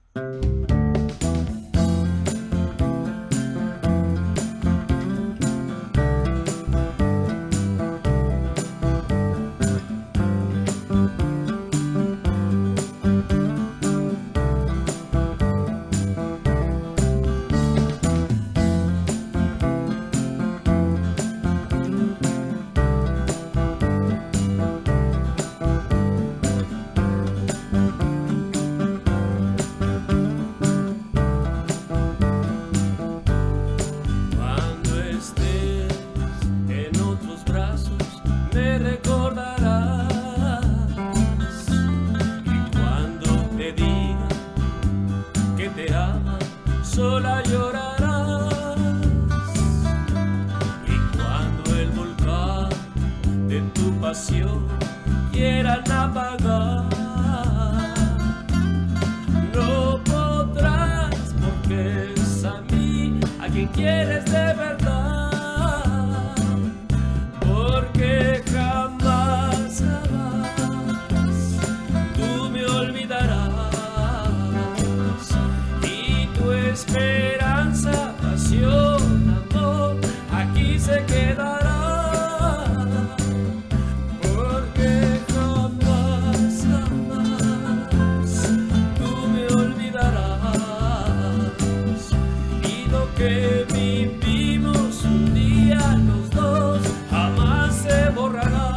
Sola llorarás, y cuando el volcán de tu pasión quieran apagar, no podrás, porque es a mí a quien quieres de verdad, porque jamás, jamás tú me olvidarás. Esperanza, pasión, amor, aquí se quedará, porque jamás, jamás tú me olvidarás, y lo que vivimos un día los dos jamás se borrará.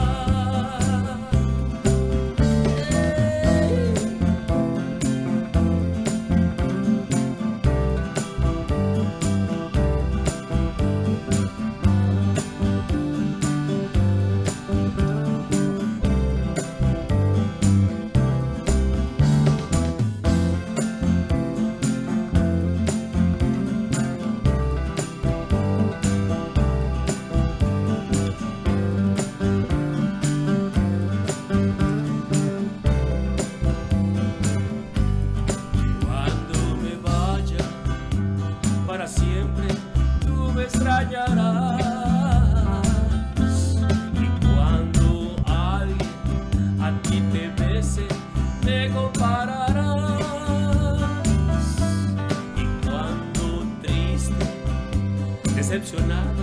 Para siempre tú me extrañarás, y cuando alguien a ti te bese me compararás, y cuando triste, decepcionado